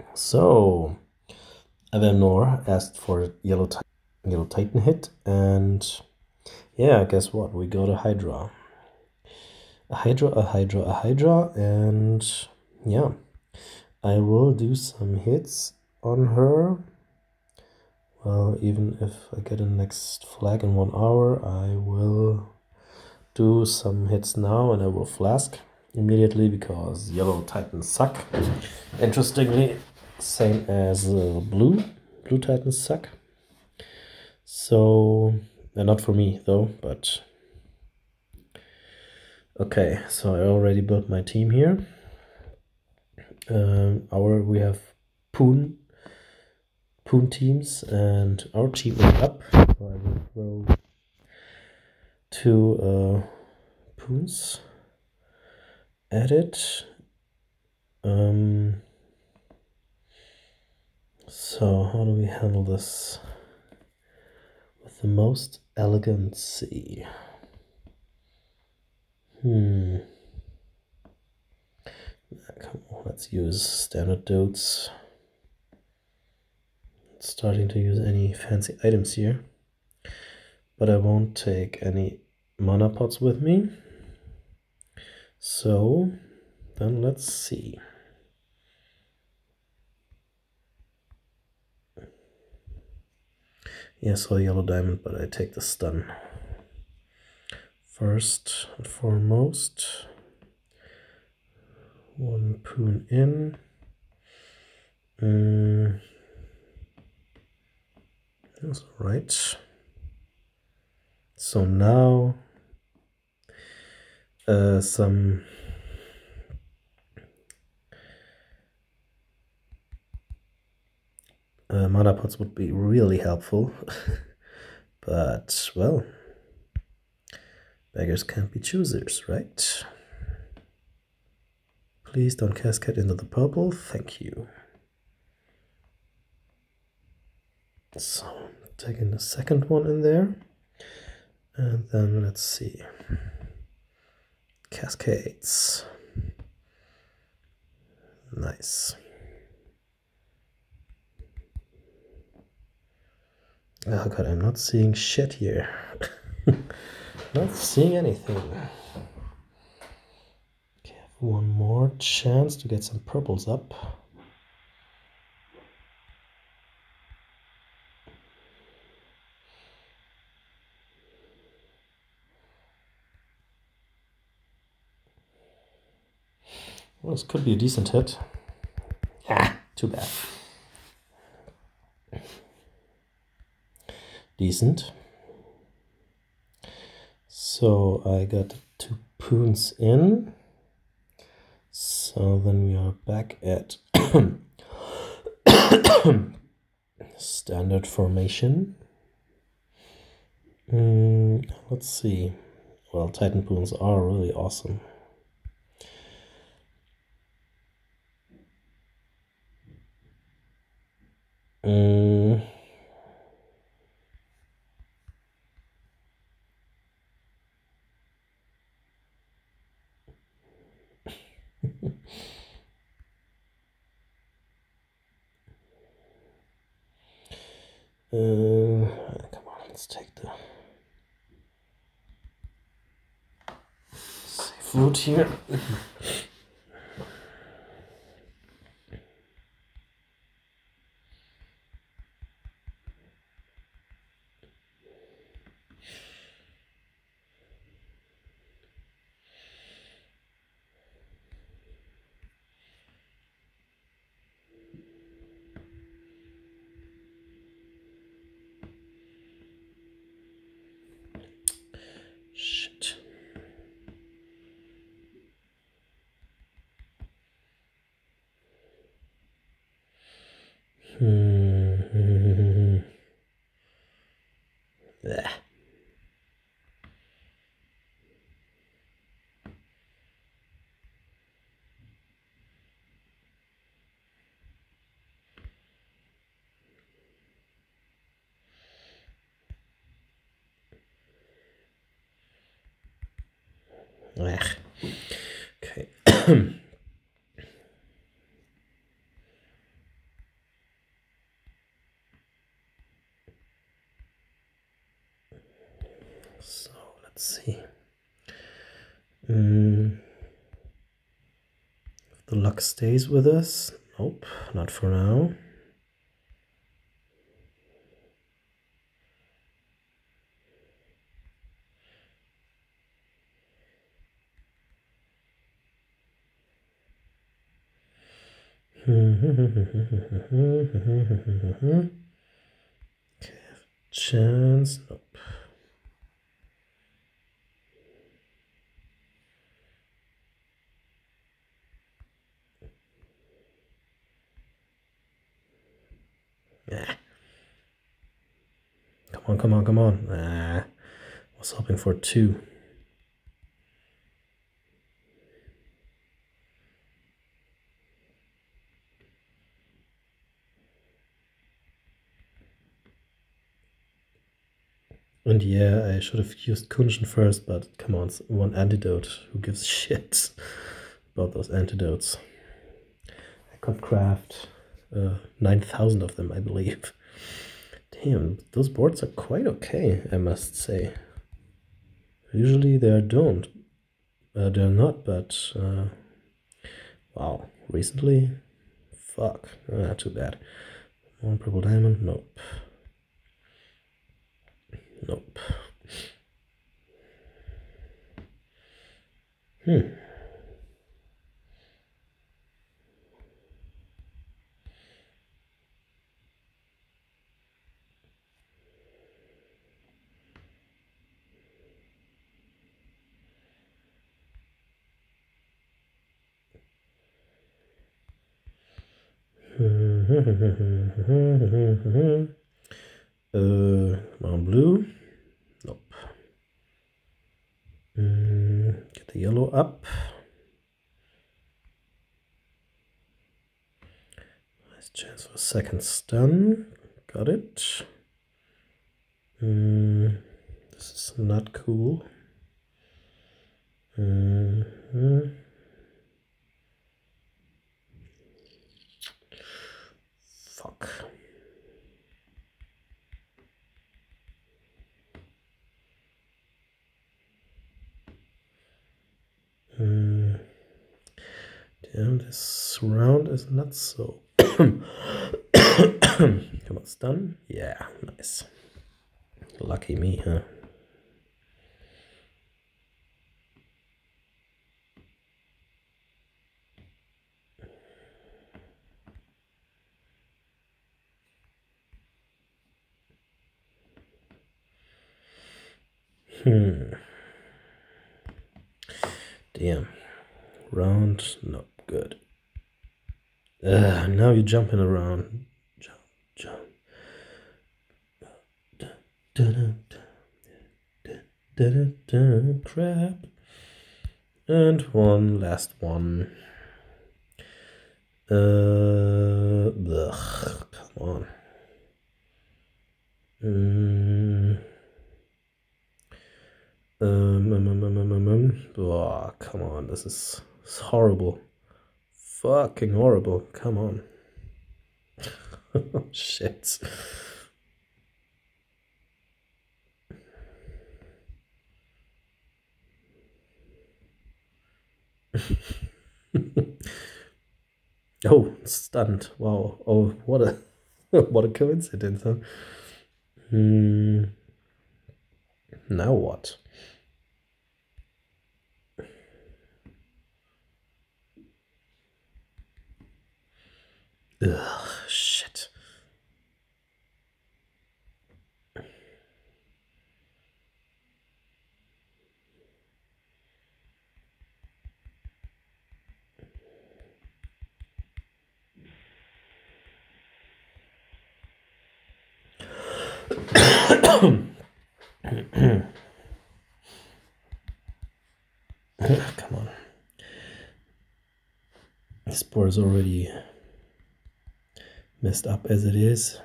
So, Avenor asked for Yellow Titan hit, and yeah, guess what? We got a Hydra. A Hydra, and yeah, I will do some hits on her. Well, even if I get a next flag in 1 hour, I will do some hits now, and I will flask immediately because Yellow Titans suck. Interestingly, same as Blue Titans suck. So, not for me though, but okay. So I already built my team here. We have Poon teams, and our team is up. So I will throw 2 Poons at it. So how do we handle this with the most elegancy? Come on, let's use standard dotes. Not starting to use any fancy items here, but I won't take any mana pots with me. So then let's see. Yeah, so yellow diamond, but I take the stun. First and foremost, 1 Poon in. That's right. So now some mana pots would be really helpful. But, well, beggars can't be choosers, right? Please don't cascade into the purple. Thank you. So, taking the second one in there. And then let's see. Cascades. Nice. Oh god, I'm not seeing shit here. Not seeing anything. Okay, I have 1 more chance to get some purples up. Well, this could be a decent hit. Ah, too bad. Decent. So I got 2 Poons in. So then we are back at standard formation. Let's see. Well, Titan Poons are really awesome. Come on, let's take the safe route here. Shit. Yeah. Okay. So let's see. If the luck stays with us. Nope, not for now. Okay, chance. Nope. Yeah. Come on, come on, come on. I was hoping for 2. And yeah, I should have used Kunschen first, but come on, it's one antidote. Who gives shit about those antidotes? I could craft 9,000 of them, I believe. Damn, those boards are quite okay, I must say. Usually they don't. They're not, but wow, recently? Fuck, too bad. One purple diamond? Nope. Nope. Come on, blue. Nope. Get the yellow up. Nice chance for a second stun. Got it. This is not cool. Fuck. Damn, this round is not so. Come on, stun. Yeah, nice. Lucky me, huh? Damn. Round, not good. Now you're jumping around. Jump. Crap. And one last one. Ugh, come on. Oh, come on, this is horrible. Fucking horrible. Come on. Shit. Oh, stunned. Wow. Oh, what a what a coincidence, huh? Now what? Ugh, shit. Come on. This board is already messed up as it is.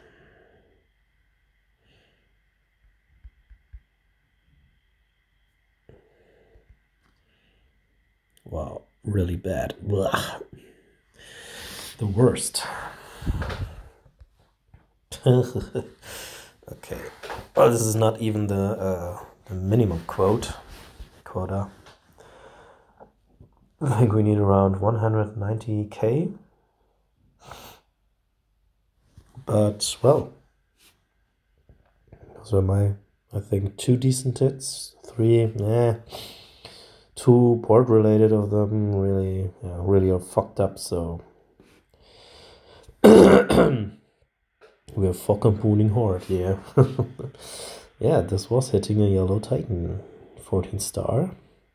Wow, really bad. Blah. The worst. Okay. Well, this is not even the the minimum quota. I think we need around 190k. But, well, those are my, I think, 2 decent hits. 3, 2 board related of them really are fucked up, so we're fucking pooning hard, yeah. Yeah, this was hitting a Yellow Titan 14 star.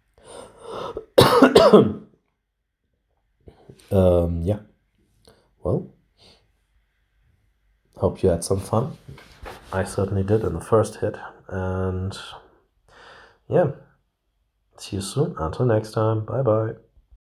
Yeah. Well, hope you had some fun. I certainly did in the first hit. And yeah, see you soon. Until next time. Bye bye.